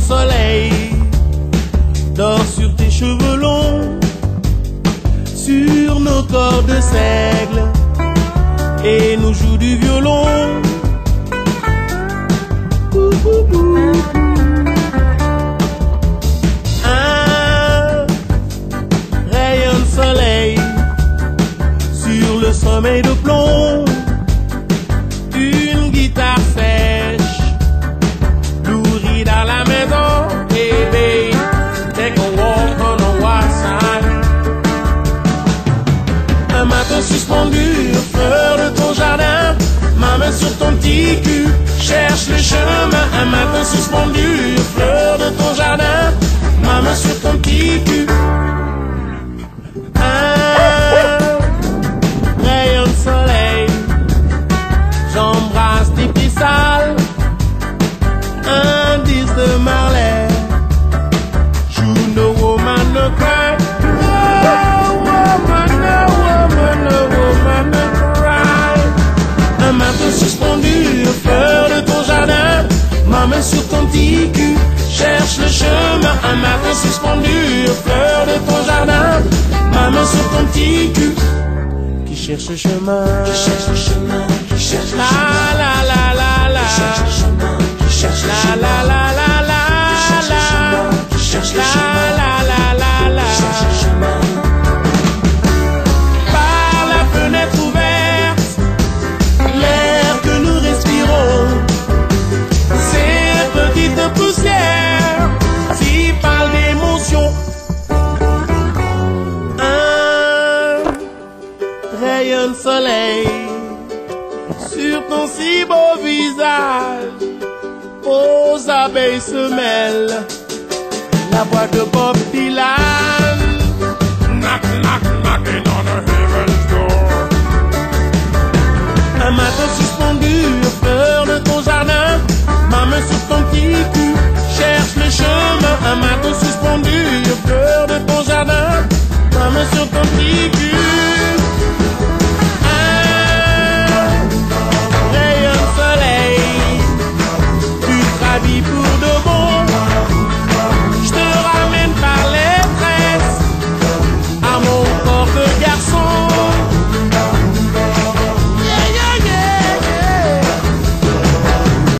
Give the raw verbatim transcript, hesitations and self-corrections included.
soleil dort sur tes cheveux longs, sur nos corps de seigle, et nous joue du violon. Un rayon de soleil sur le sommeil de plomb, une guitare sèche nourrie dans la maison, et babe, take a walk on the wild side. Un matin suspendu, fleur de ton jardin, ma main sur ton petit cul cherche le chemin. Un matin suspendu, fleur de ton jardin, ma main sur ton petit cul. Un rayon de soleil, j'embrasse tes pieds sales, un disque de Marley. You know woman no cry, oh woman no woman no woman no cry. Un matin suspendu, fleur de ton jardin, ma main sur ton petit cul cherche le chemin. Un matin suspendu, fleur de ton jardin, ma main sur ton petit cul qui cherche le chemin, qui cherche le chemin, qui cherche le chemin, la la la la, qui cherche le chemin, qui cherche le chemin, la la la la la, qui cherche le chemin, la la la la, qui cherche le chemin. Par la fenêtre ouverte, l'air que nous respirons, ces petites poussières s'y parlent d'émotion. Un rayon de soleil sur ton si beau visage, aux abeilles se mêlent la voix de Bob Dylan. Knock, knock, knocking on the heaven's door. Un matin